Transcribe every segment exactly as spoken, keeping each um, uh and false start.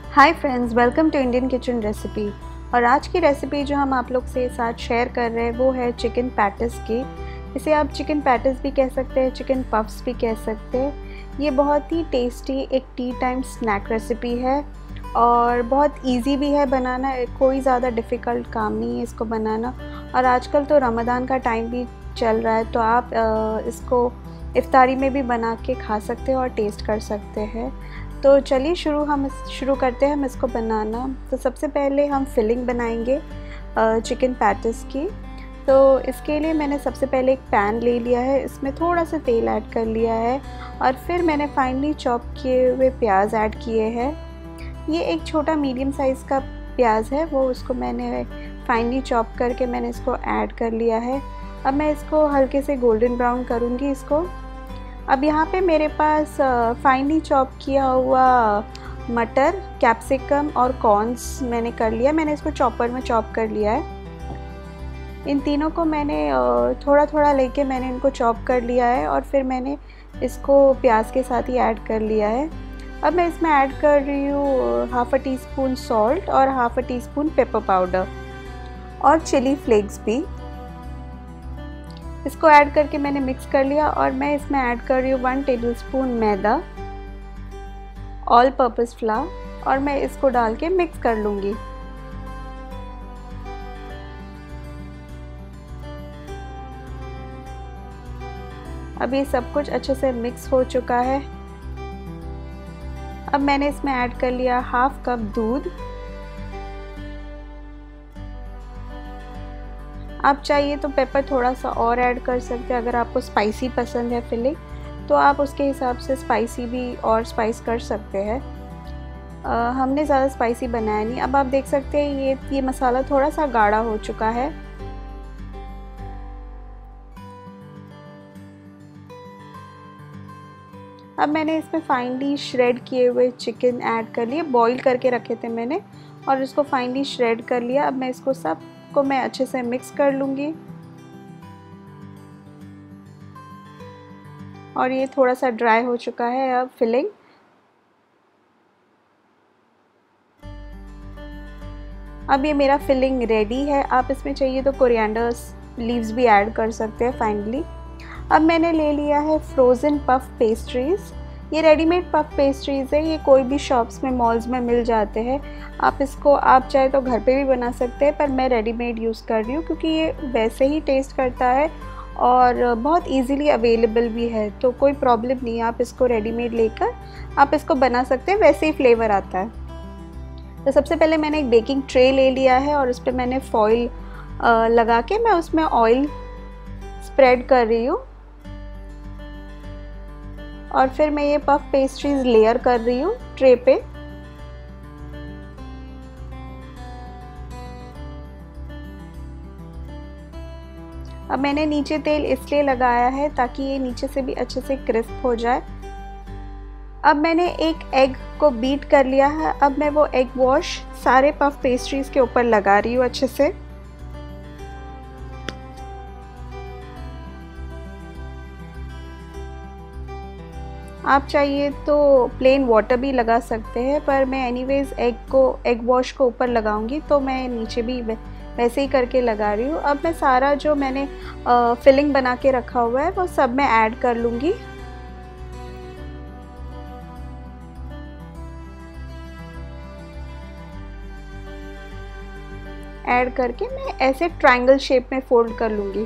Hi friends, welcome to Indian kitchen recipe. और आज की रेसिपी जो हम आप लोग से साथ शेयर कर रहे हैं वो है चिकन पैटिस की। इसे आप चिकन पैटिस भी कह सकते हैं, चिकन पफ्स भी कह सकते हैं। ये बहुत ही टेस्टी एक टी टाइम स्नैक रेसिपी है और बहुत इजी भी है बनाना। कोई ज़्यादा डिफ़िकल्ट काम नहीं है इसको बनाना। और आजकल तो रमज़ान का टाइम भी चल रहा है, तो आप इसको इफ्तारी में भी बना के खा सकते हैं और टेस्ट कर सकते हैं। तो चलिए शुरू हम शुरू करते हैं हम इसको बनाना। तो सबसे पहले हम फिलिंग बनाएंगे चिकन पैटिस की। तो इसके लिए मैंने सबसे पहले एक पैन ले लिया है, इसमें थोड़ा सा तेल ऐड कर लिया है और फिर मैंने फाइनली चॉप किए हुए प्याज ऐड किए हैं। ये एक छोटा मीडियम साइज़ का प्याज है, वो उसको मैंने फाइनली चॉप करके मैंने इसको ऐड कर लिया है। अब मैं इसको हल्के से गोल्डन ब्राउन करूँगी इसको। अब यहाँ पे मेरे पास फाइनली चॉप किया हुआ मटर, कैप्सिकम और कॉर्न्स मैंने कर लिया। मैंने इसको चॉपर में चॉप कर लिया है। इन तीनों को मैंने थोड़ा थोड़ा लेके मैंने इनको चॉप कर लिया है और फिर मैंने इसको प्याज के साथ ही ऐड कर लिया है। अब मैं इसमें ऐड कर रही हूँ half a teaspoon salt और half a teaspoon pepper powder और चिली फ्लेक्स भी। इसको ऐड करके मैंने मिक्स कर लिया और मैं इसमें ऐड कर रही हूँ वन टेबलस्पून मैदा, ऑल पर्पस फ्लावर, और मैं इसको डाल के मिक्स कर लूँगी। अब ये सब कुछ अच्छे से मिक्स हो चुका है। अब मैंने इसमें ऐड कर लिया हाफ कप दूध। आप चाहिए तो पेपर थोड़ा सा और ऐड कर सकते हैं। अगर आपको स्पाइसी पसंद है फिलिंग तो आप उसके हिसाब से स्पाइसी भी और स्पाइस कर सकते हैं। आ, हमने ज़्यादा स्पाइसी बनाया नहीं। अब आप देख सकते हैं ये ये मसाला थोड़ा सा गाढ़ा हो चुका है। अब मैंने इसमें फाइनली श्रेड किए हुए चिकन ऐड कर लिए। बॉईल करके रखे थे मैंने और इसको फाइनली श्रेड कर लिया। अब मैं इसको सब को मैं अच्छे से मिक्स कर लूँगी और ये थोड़ा सा ड्राई हो चुका है अब फिलिंग। अब ये मेरा फिलिंग रेडी है। आप इसमें चाहिए तो कोरिएंडर लीव्स भी ऐड कर सकते हैं फाइनली। अब मैंने ले लिया है फ्रोज़न पफ पेस्ट्रीज़। ये रेडीमेड पफ पेस्ट्रीज़ है, ये कोई भी शॉप्स में, मॉल्स में मिल जाते हैं। आप इसको आप चाहे तो घर पे भी बना सकते हैं, पर मैं रेडीमेड यूज़ कर रही हूँ क्योंकि ये वैसे ही टेस्ट करता है और बहुत इजीली अवेलेबल भी है, तो कोई प्रॉब्लम नहीं है। आप इसको रेडीमेड लेकर आप इसको बना सकते हैं, वैसे ही फ्लेवर आता है। तो सबसे पहले मैंने एक बेकिंग ट्रे ले लिया है और उस पर मैंने फॉइल लगा के मैं उसमें ऑयल स्प्रेड कर रही हूँ और फिर मैं ये पफ पेस्ट्रीज लेयर कर रही हूँ ट्रे पे। अब मैंने नीचे तेल इसलिए लगाया है ताकि ये नीचे से भी अच्छे से क्रिस्प हो जाए। अब मैंने एक एग को बीट कर लिया है। अब मैं वो एग वॉश सारे पफ पेस्ट्रीज के ऊपर लगा रही हूँ अच्छे से। आप चाहिए तो प्लेन वाटर भी लगा सकते हैं, पर मैं एनीवेज़ एग को एग वॉश को ऊपर लगाऊंगी, तो मैं नीचे भी वैसे ही करके लगा रही हूँ। अब मैं सारा जो मैंने आ, फिलिंग बना के रखा हुआ है वो सब मैं ऐड कर लूँगी। ऐड करके मैं ऐसे ट्रायंगल शेप में फोल्ड कर लूँगी।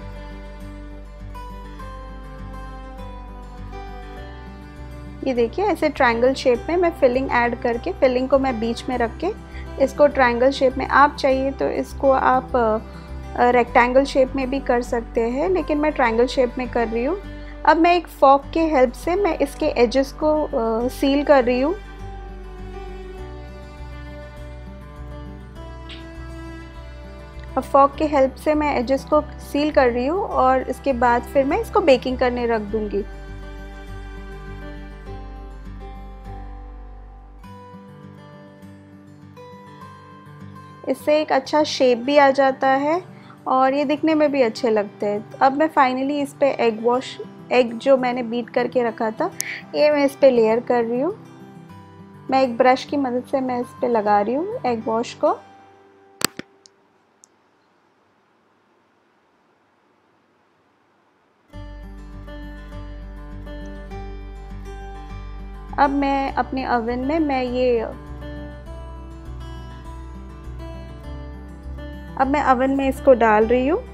ये देखिए ऐसे ट्रायंगल शेप में मैं फिलिंग ऐड करके, फिलिंग को मैं बीच में रख के इसको ट्रायंगल शेप में, आप चाहिए तो इसको आप रेक्टेंगल शेप में भी कर सकते हैं, लेकिन मैं ट्रायंगल शेप में कर रही हूँ। अब मैं एक फॉर्क के हेल्प से मैं इसके एजेस को आ, सील कर रही हूँ। अब फॉर्क के हेल्प से मैं एजेस को सील कर रही हूँ और इसके बाद फिर मैं इसको बेकिंग करने रख दूँगी। इससे एक अच्छा शेप भी आ जाता है और ये दिखने में भी अच्छे लगते हैं। अब मैं फाइनली इस पे एग वॉश एग जो मैंने बीट करके रखा था ये मैं इस पे लेयर कर रही हूँ। मैं एक ब्रश की मदद से मैं इस पे लगा रही हूँ एग वॉश को। अब मैं अपने ओवन में मैं ये अब मैं ओवन में इसको डाल रही हूँ।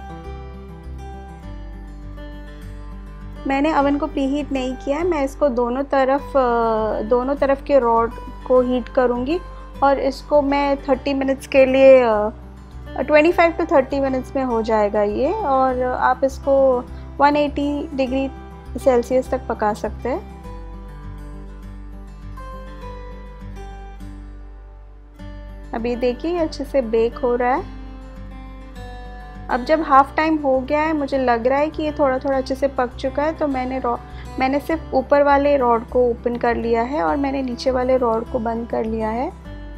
मैंने ओवन को प्रीहीट नहीं किया है, मैं इसको दोनों तरफ दोनों तरफ के रॉड को हीट करूँगी और इसको मैं थर्टी मिनट्स के लिए पच्चीस टू थर्टी मिनट्स में हो जाएगा ये। और आप इसको एक सौ अस्सी डिग्री सेल्सियस तक पका सकते हैं। अभी देखिए अच्छे से बेक हो रहा है। अब जब हाफ टाइम हो गया है, मुझे लग रहा है कि ये थोड़ा थोड़ा अच्छे से पक चुका है, तो मैंने रॉ मैंने सिर्फ ऊपर वाले रॉड को ओपन कर लिया है और मैंने नीचे वाले रॉड को बंद कर लिया है।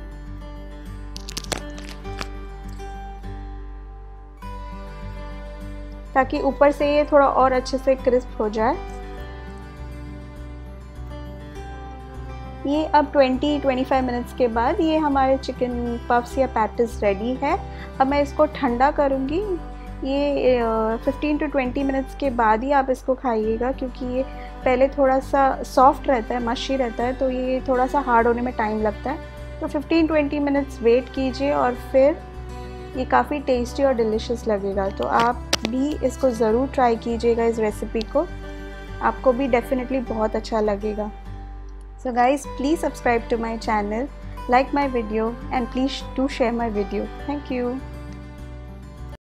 ताकि ऊपर से ये थोड़ा और अच्छे से क्रिस्प हो जाए। ये अब बीस टू पच्चीस मिनट्स के बाद ये हमारे चिकन पफ्स या पैटिस रेडी है। अब मैं इसको ठंडा करूँगी। ये पंद्रह टू बीस मिनट्स के बाद ही आप इसको खाइएगा, क्योंकि ये पहले थोड़ा सा सॉफ्ट रहता है, मशी रहता है, तो ये थोड़ा सा हार्ड होने में टाइम लगता है। तो पंद्रह टू बीस मिनट्स वेट कीजिए और फिर ये काफ़ी टेस्टी और डिलीशियस लगेगा। तो आप भी इसको ज़रूर ट्राई कीजिएगा, इस रेसिपी को, आपको भी डेफिनेटली बहुत अच्छा लगेगा। So guys, please subscribe to my channel, like my video and please do share my video. Thank you.